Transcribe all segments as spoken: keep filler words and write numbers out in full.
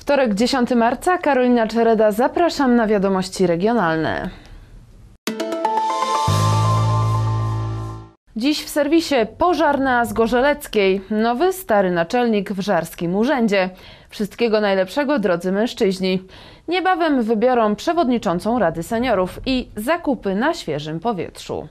Wtorek, dziesiątego marca, Karolina Czereda, zapraszam na wiadomości regionalne. Dziś w serwisie Pożar na Zgorzeleckiej. Nowy, stary naczelnik w Żarskim Urzędzie. Wszystkiego najlepszego, drodzy mężczyźni. Niebawem wybiorą przewodniczącą Rady Seniorów i zakupy na świeżym powietrzu.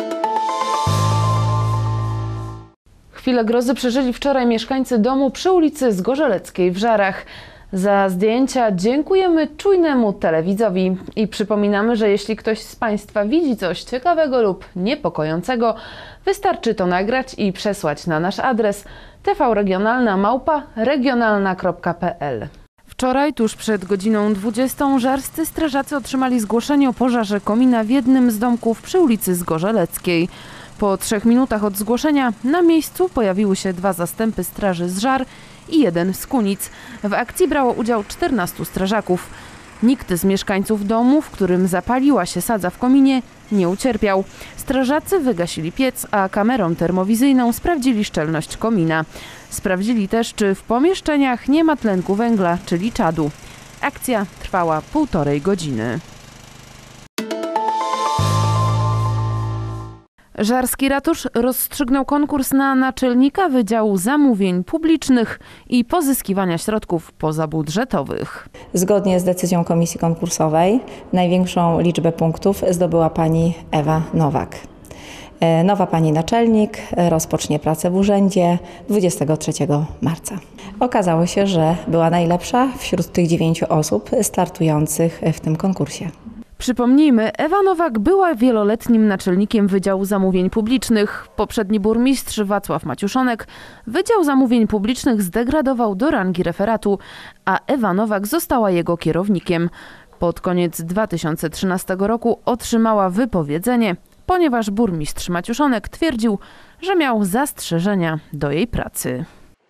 Chwilę grozy przeżyli wczoraj mieszkańcy domu przy ulicy Zgorzeleckiej w Żarach. Za zdjęcia dziękujemy czujnemu telewidzowi i przypominamy, że jeśli ktoś z Państwa widzi coś ciekawego lub niepokojącego, wystarczy to nagrać i przesłać na nasz adres tvregionalna małpa regionalna kropka pe el. Wczoraj, tuż przed godziną dwudziestą, żarscy strażacy otrzymali zgłoszenie o pożarze komina w jednym z domków przy ulicy Zgorzeleckiej. Po trzech minutach od zgłoszenia na miejscu pojawiły się dwa zastępy straży z Żar i jeden z Kunic. W akcji brało udział czternastu strażaków. Nikt z mieszkańców domu, w którym zapaliła się sadza w kominie, nie ucierpiał. Strażacy wygasili piec, a kamerą termowizyjną sprawdzili szczelność komina. Sprawdzili też, czy w pomieszczeniach nie ma tlenku węgla, czyli czadu. Akcja trwała półtorej godziny. Żarski ratusz rozstrzygnął konkurs na naczelnika Wydziału Zamówień Publicznych i Pozyskiwania Środków Pozabudżetowych. Zgodnie z decyzją komisji konkursowej największą liczbę punktów zdobyła pani Ewa Nowak. Nowa pani naczelnik rozpocznie pracę w urzędzie dwudziestego trzeciego marca. Okazało się, że była najlepsza wśród tych dziewięciu osób startujących w tym konkursie. Przypomnijmy, Ewa Nowak była wieloletnim naczelnikiem Wydziału Zamówień Publicznych. Poprzedni burmistrz Wacław Maciuszonek Wydział Zamówień Publicznych zdegradował do rangi referatu, a Ewa Nowak została jego kierownikiem. Pod koniec dwa tysiące trzynastego roku otrzymała wypowiedzenie, ponieważ burmistrz Maciuszonek twierdził, że miał zastrzeżenia do jej pracy.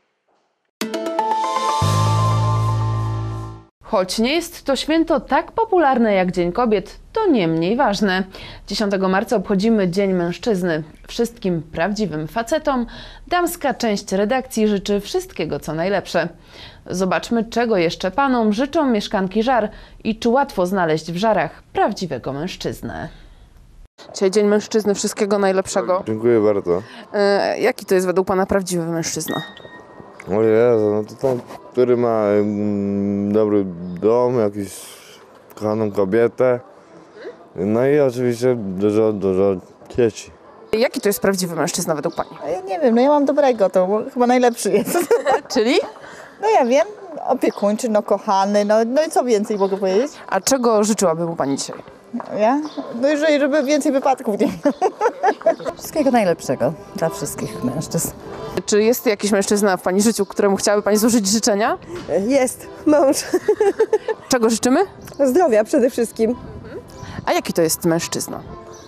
Choć nie jest to święto tak popularne jak Dzień Kobiet, to nie mniej ważne. dziesiątego marca obchodzimy Dzień Mężczyzny. Wszystkim prawdziwym facetom damska część redakcji życzy wszystkiego co najlepsze. Zobaczmy, czego jeszcze panom życzą mieszkanki Żar i czy łatwo znaleźć w Żarach prawdziwego mężczyznę. Dzisiaj Dzień Mężczyzny, wszystkiego najlepszego. Dziękuję bardzo. E, jaki to jest według pana prawdziwy mężczyzna? O Jezu, no to ten, który ma mm, dobry dom, jakąś kochaną kobietę, no i oczywiście dużo, dużo dzieci. Jaki to jest prawdziwy mężczyzna według pani? Ja nie wiem, no ja mam dobrego, to chyba najlepszy jest. Czyli? No ja wiem, opiekuńczy, no kochany, no, no i co więcej mogę powiedzieć? A czego życzyłaby mu pani dzisiaj? Ja? No jeżeli, żeby więcej wypadków nie było. Wszystkiego najlepszego dla wszystkich mężczyzn. Czy jest jakiś mężczyzna w pani życiu, któremu chciałaby pani złożyć życzenia? Jest, mąż. Czego życzymy? Zdrowia przede wszystkim. A jaki to jest mężczyzna?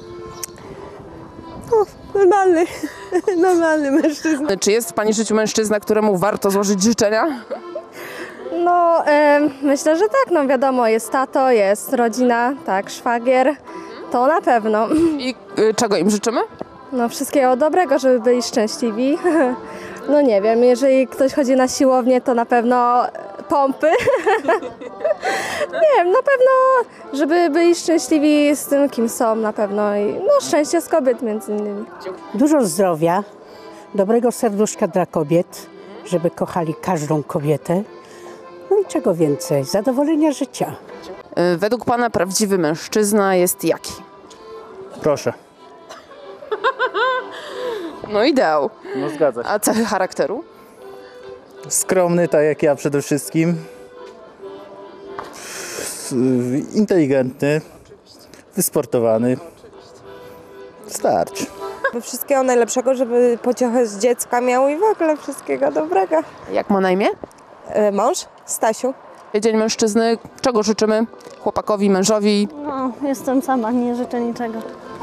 O, normalny, normalny mężczyzna. Czy jest w pani życiu mężczyzna, któremu warto złożyć życzenia? No, e, myślę, że tak, no wiadomo, jest tato, jest rodzina, tak, szwagier, to na pewno. I y, czego im życzymy? No wszystkiego dobrego, żeby byli szczęśliwi. No nie wiem, jeżeli ktoś chodzi na siłownię, to na pewno pompy. Nie wiem, na pewno, żeby byli szczęśliwi z tym, kim są na pewno i no szczęście z kobiet między innymi. Dużo zdrowia, dobrego serduszka dla kobiet, żeby kochali każdą kobietę. No i czego więcej, zadowolenia życia. Y, według pana prawdziwy mężczyzna jest jaki? Proszę. No ideał. No zgadza się. A cechy charakteru? Skromny, tak jak ja przede wszystkim. Inteligentny, wysportowany. Starczy. Wszystkiego najlepszego, żeby pociechę z dziecka miał i w ogóle wszystkiego dobrego. Jak ma na imię? E, mąż? Stasiu. Dzień Mężczyzny. Czego życzymy chłopakowi, mężowi? No, jestem sama, nie życzę niczego.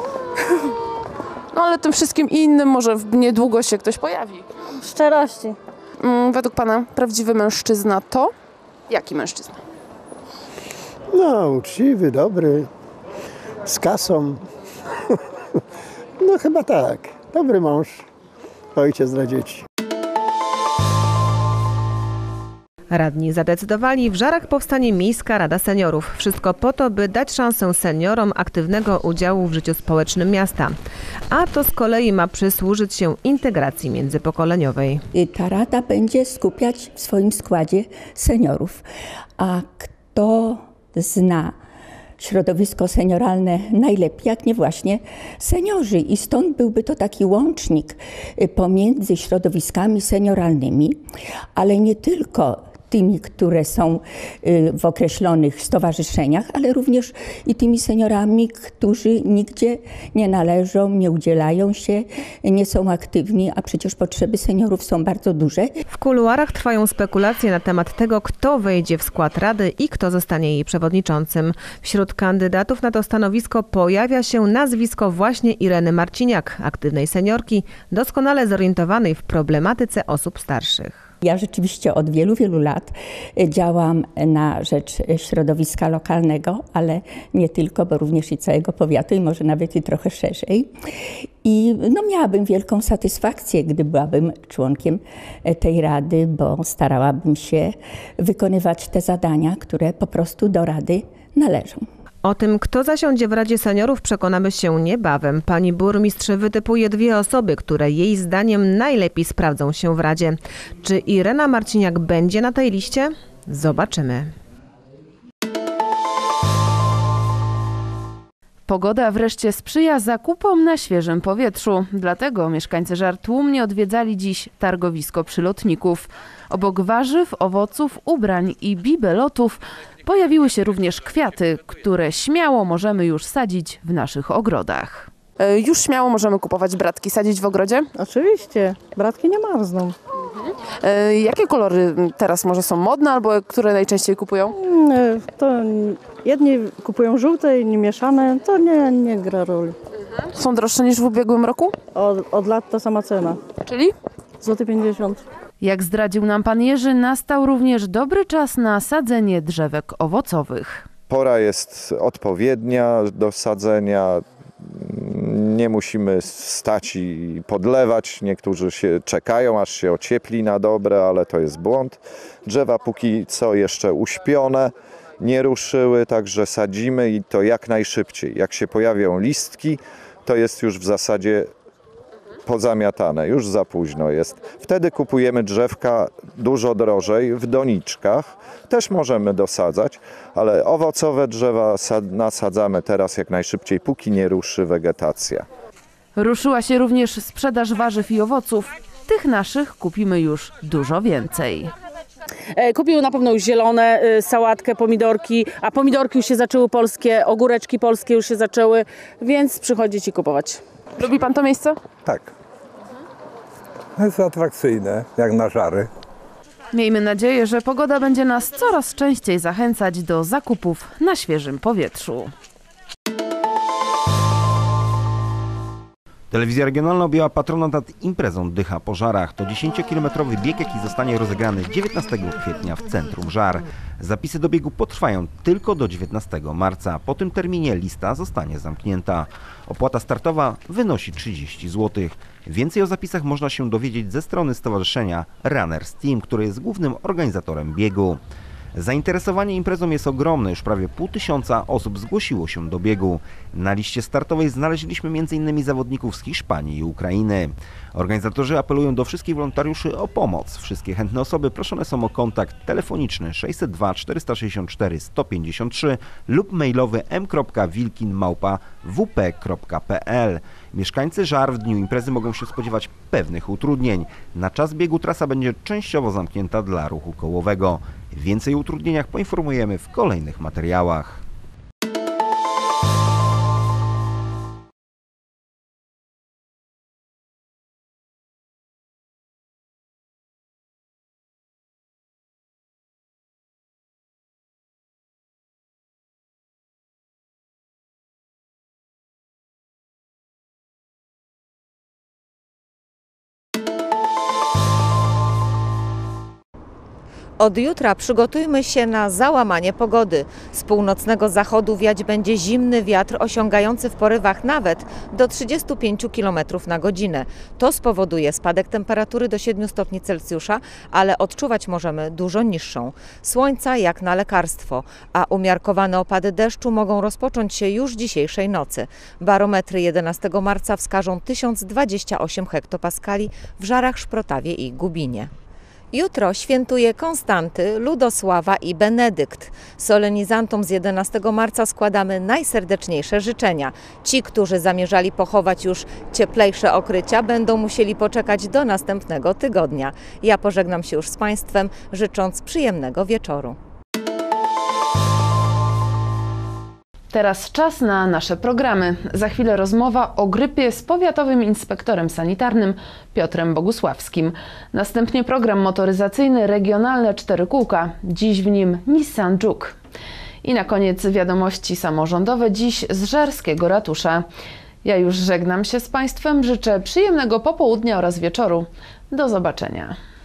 No ale tym wszystkim innym może niedługo się ktoś pojawi. Szczerości. Mm, według pana prawdziwy mężczyzna to? Jaki mężczyzna? No, uczciwy, dobry, z kasą. No chyba tak. Dobry mąż, ojciec dla dzieci. Radni zadecydowali, w Żarach powstanie Miejska Rada Seniorów. Wszystko po to, by dać szansę seniorom aktywnego udziału w życiu społecznym miasta. A to z kolei ma przysłużyć się integracji międzypokoleniowej. Ta rada będzie skupiać w swoim składzie seniorów. A kto zna środowisko senioralne najlepiej, jak nie właśnie seniorzy. I stąd byłby to taki łącznik pomiędzy środowiskami senioralnymi, ale nie tylko tymi, które są w określonych stowarzyszeniach, ale również i tymi seniorami, którzy nigdzie nie należą, nie udzielają się, nie są aktywni, a przecież potrzeby seniorów są bardzo duże. W kuluarach trwają spekulacje na temat tego, kto wejdzie w skład Rady i kto zostanie jej przewodniczącym. Wśród kandydatów na to stanowisko pojawia się nazwisko właśnie Ireny Marciniak, aktywnej seniorki, doskonale zorientowanej w problematyce osób starszych. Ja rzeczywiście od wielu, wielu lat działam na rzecz środowiska lokalnego, ale nie tylko, bo również i całego powiatu i może nawet i trochę szerzej. I no, miałabym wielką satysfakcję, gdy byłabym członkiem tej rady, bo starałabym się wykonywać te zadania, które po prostu do rady należą. O tym, kto zasiądzie w Radzie Seniorów, przekonamy się niebawem. Pani burmistrz wytypuje dwie osoby, które jej zdaniem najlepiej sprawdzą się w Radzie. Czy Irena Marciniak będzie na tej liście? Zobaczymy. Pogoda wreszcie sprzyja zakupom na świeżym powietrzu. Dlatego mieszkańcy Żar tłumnie odwiedzali dziś targowisko przylotników. Obok warzyw, owoców, ubrań i bibelotów pojawiły się również kwiaty, które śmiało możemy już sadzić w naszych ogrodach. Już śmiało możemy kupować bratki, sadzić w ogrodzie? Oczywiście, bratki nie marzną. Mhm. Jakie kolory teraz może są modne albo które najczęściej kupują? To jedni kupują żółte, inni mieszane, to nie, nie gra roli. Mhm. Są droższe niż w ubiegłym roku? Od, od lat ta sama cena. Czyli? Złoty pięćdziesiąt. Jak zdradził nam pan Jerzy, nastał również dobry czas na sadzenie drzewek owocowych. Pora jest odpowiednia do sadzenia. Nie musimy stać i podlewać. Niektórzy się czekają, aż się ociepli na dobre, ale to jest błąd. Drzewa póki co jeszcze uśpione, nie ruszyły, także sadzimy i to jak najszybciej. Jak się pojawią listki, to jest już w zasadzie pozamiatane, już za późno jest. Wtedy kupujemy drzewka dużo drożej w doniczkach. Też możemy dosadzać, ale owocowe drzewa nasadzamy teraz jak najszybciej, póki nie ruszy wegetacja. Ruszyła się również sprzedaż warzyw i owoców. Tych naszych kupimy już dużo więcej. Kupiły na pewno już zielone, sałatkę, pomidorki, a pomidorki już się zaczęły polskie, ogóreczki polskie już się zaczęły, więc przychodzić i kupować. Lubi pan to miejsce? Tak. Jest atrakcyjne, jak na Żary. Miejmy nadzieję, że pogoda będzie nas coraz częściej zachęcać do zakupów na świeżym powietrzu. Telewizja regionalna objęła patronat nad imprezą Dycha po Żarach. To dziesięciokilometrowy bieg, jaki zostanie rozegrany dziewiętnastego kwietnia w centrum Żar. Zapisy do biegu potrwają tylko do dziewiętnastego marca. Po tym terminie lista zostanie zamknięta. Opłata startowa wynosi trzydzieści złotych. Więcej o zapisach można się dowiedzieć ze strony stowarzyszenia Runners Team, które jest głównym organizatorem biegu. Zainteresowanie imprezą jest ogromne, już prawie pół tysiąca osób zgłosiło się do biegu. Na liście startowej znaleźliśmy między innymi zawodników z Hiszpanii i Ukrainy. Organizatorzy apelują do wszystkich wolontariuszy o pomoc. Wszystkie chętne osoby proszone są o kontakt telefoniczny sześćset dwa czterysta sześćdziesiąt cztery sto pięćdziesiąt trzy lub mailowy m kropka wilkin małpa w p kropka p l. Mieszkańcy Żar w dniu imprezy mogą się spodziewać pewnych utrudnień. Na czas biegu trasa będzie częściowo zamknięta dla ruchu kołowego. Więcej o utrudnieniach poinformujemy w kolejnych materiałach. Od jutra przygotujmy się na załamanie pogody. Z północnego zachodu wiać będzie zimny wiatr osiągający w porywach nawet do trzydziestu pięciu kilometrów na godzinę. To spowoduje spadek temperatury do siedmiu stopni Celsjusza, ale odczuwać możemy dużo niższą. Słońca jak na lekarstwo, a umiarkowane opady deszczu mogą rozpocząć się już dzisiejszej nocy. Barometry jedenastego marca wskażą tysiąc dwadzieścia osiem hektopaskali w Żarach, Szprotawie i Gubinie. Jutro świętuje Konstanty, Ludosława i Benedykt. Solenizantom z jedenastego marca składamy najserdeczniejsze życzenia. Ci, którzy zamierzali pochować już cieplejsze okrycia, będą musieli poczekać do następnego tygodnia. Ja pożegnam się już z Państwem, życząc przyjemnego wieczoru. Teraz czas na nasze programy. Za chwilę rozmowa o grypie z powiatowym inspektorem sanitarnym Piotrem Bogusławskim. Następnie program motoryzacyjny Regionalne Cztery Kółka. Dziś w nim Nissan Juke. I na koniec wiadomości samorządowe dziś z Żarskiego Ratusza. Ja już żegnam się z Państwem, życzę przyjemnego popołudnia oraz wieczoru. Do zobaczenia.